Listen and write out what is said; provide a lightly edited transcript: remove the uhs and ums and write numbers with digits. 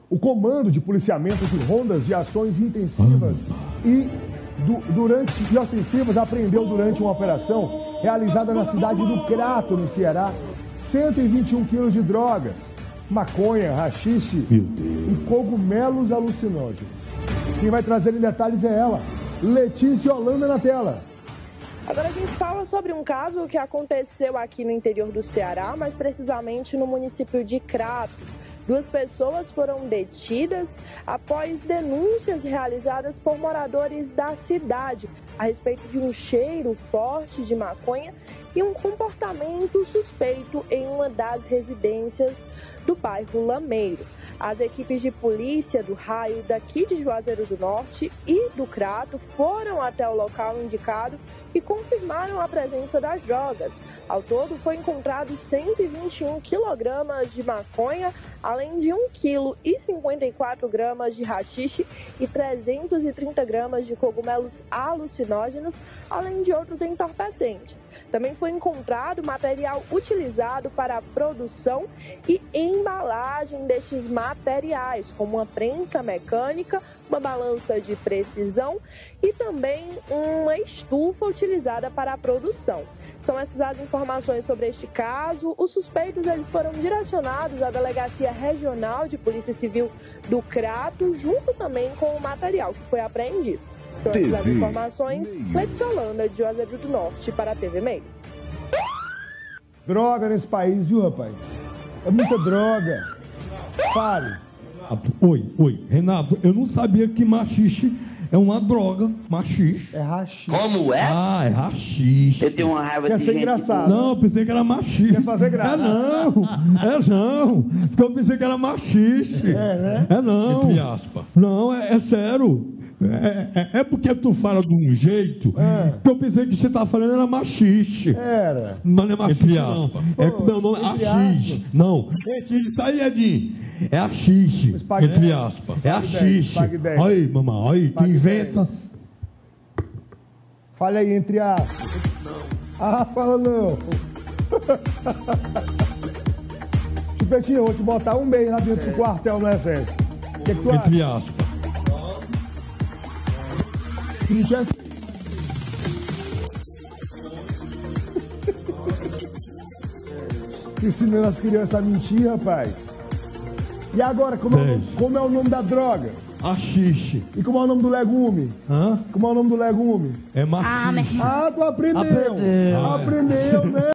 O Comando de Policiamento de Rondas de Ações Intensivas e ostensivas apreendeu durante uma operação realizada na cidade do Crato, no Ceará, 121 quilos de drogas, maconha, haxixe e cogumelos alucinógenos. Quem vai trazer em detalhes é ela, Letícia Holanda, na tela. Agora a gente fala sobre um caso que aconteceu aqui no interior do Ceará, mais precisamente no município de Crato. 2 pessoas foram detidas após denúncias realizadas por moradores da cidade a respeito de um cheiro forte de maconha e um comportamento suspeito em uma das residências do bairro Lameiro. As equipes de polícia do raio daqui de Juazeiro do Norte e do Crato foram até o local indicado e confirmaram a presença das drogas. Ao todo, foi encontrado 121 quilogramas de maconha, além de 1,54 kg de haxixe e 330 gramas de cogumelos alucinógenos, além de outros entorpecentes. Também foi encontrado material utilizado para a produção e embalagem destes materiais, como uma prensa mecânica, uma balança de precisão e também uma estufa utilizada para a produção. São essas as informações sobre este caso. Os suspeitos eles foram direcionados à Delegacia Regional de Polícia Civil do Crato, junto também com o material que foi apreendido. São essas as informações. Letícia Holanda, de Juazeiro do Norte, para a TV Meio. Droga nesse país, viu, rapaz? É muita droga. Fale. Oi, Renato, eu não sabia que machixe é uma droga, machixe. É haxixe. Como é? Ah, é haxixe. Eu tenho uma raiva Quer de ser gente... engraçado. Não, eu pensei que era machixe. Quer fazer graça. É não. Porque eu pensei que era machixe. É, né? É não. Entre aspas. Não, é sério. É porque tu fala de um jeito que eu pensei que você estava falando era machixe. Era. Mas não é machixe, Entre não. aspas. É que meu nome é Entre haxixe. aspas. Não. Isso aí, Edinho. É haxixe. Pague Entre 10. aspas. É haxixe. Pague 10. Olha aí, mamãe. Olha aí, tu Pague inventa. 10. Fale aí, entre aspas. Ah, fala não. Chupetinho, eu vou te botar um mês lá dentro do quartel no exército. O que tu acha? Entre aspas. Não tinha... Ensinando as crianças a mentir, rapaz. E agora, como é o nome da droga? Haxixe. E como é o nome do legume? Hã? Como é o nome do legume? É machixe. Ah, tu aprendeu. Aprendeu, né?